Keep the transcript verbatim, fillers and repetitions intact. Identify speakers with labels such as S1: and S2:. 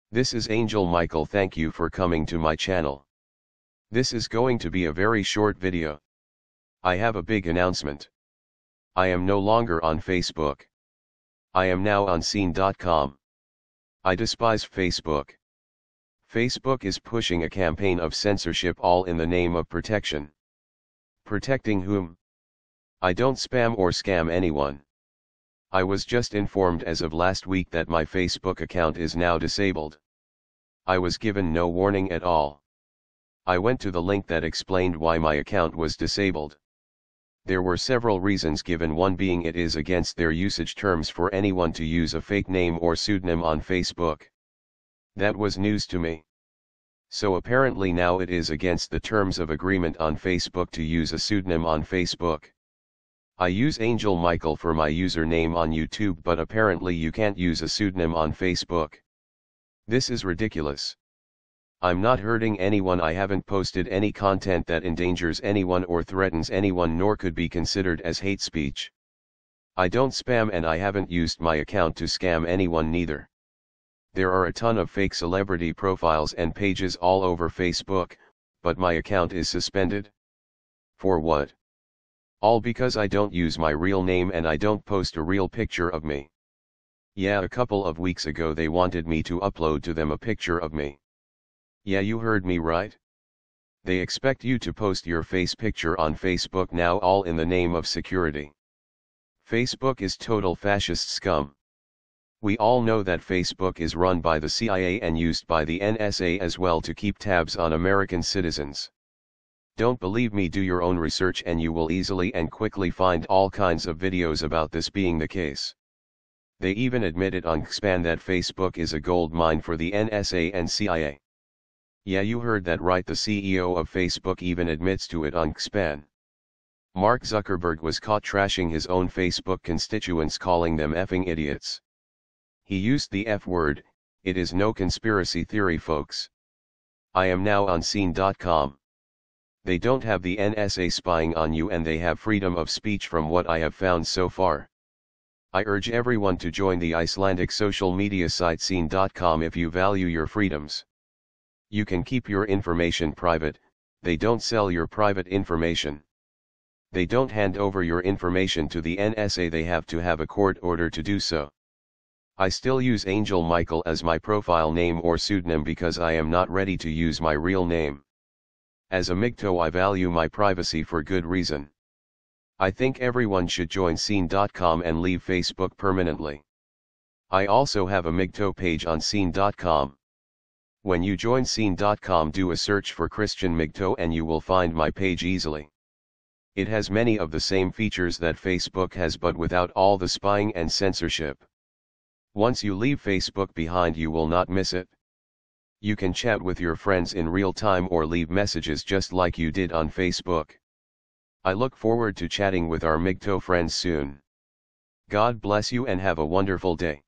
S1: This is Angel Michael. Thank you for coming to my channel. This is going to be a very short video. I have a big announcement. I am no longer on Facebook. I am now on Seen dot com. I despise Facebook. Facebook is pushing a campaign of censorship, all in the name of protection. Protecting whom? I don't spam or scam anyone. I was just informed as of last week that my Facebook account is now disabled. I was given no warning at all. I went to the link that explained why my account was disabled. There were several reasons given, one being it is against their usage terms for anyone to use a fake name or pseudonym on Facebook. That was news to me. So apparently now it is against the terms of agreement on Facebook to use a pseudonym on Facebook. I use Angel Michael for my username on YouTube, but apparently you can't use a pseudonym on Facebook. This is ridiculous. I'm not hurting anyone. I haven't posted any content that endangers anyone or threatens anyone, nor could be considered as hate speech. I don't spam, and I haven't used my account to scam anyone neither. There are a ton of fake celebrity profiles and pages all over Facebook, but my account is suspended. For what? All because I don't use my real name and I don't post a real picture of me. Yeah, a couple of weeks ago they wanted me to upload to them a picture of me. Yeah, you heard me right. They expect you to post your face picture on Facebook now, all in the name of security. Facebook is total fascist scum. We all know that Facebook is run by the C I A and used by the N S A as well to keep tabs on American citizens. Don't believe me? Do your own research and you will easily and quickly find all kinds of videos about this being the case. They even admitted on X P A N that Facebook is a gold mine for the N S A and C I A. Yeah, you heard that right. The C E O of Facebook even admits to it on X P A N. Mark Zuckerberg was caught trashing his own Facebook constituents, calling them effing idiots. He used the F word. It is no conspiracy theory, folks. I am now on Seen dot com. They don't have the N S A spying on you, and they have freedom of speech from what I have found so far. I urge everyone to join the Icelandic social media site Seen dot com if you value your freedoms. You can keep your information private. They don't sell your private information. They don't hand over your information to the N S A. They have to have a court order to do so. I still use Angel Michael as my profile name or pseudonym because I am not ready to use my real name. As a M G T O W, I value my privacy for good reason. I think everyone should join Seen dot com and leave Facebook permanently. I also have a M G T O W page on Seen dot com. When you join Seen dot com, do a search for Christian M G T O W and you will find my page easily. It has many of the same features that Facebook has, but without all the spying and censorship. Once you leave Facebook behind, you will not miss it. You can chat with your friends in real time or leave messages just like you did on Facebook. I look forward to chatting with our M G T O W friends soon. God bless you and have a wonderful day.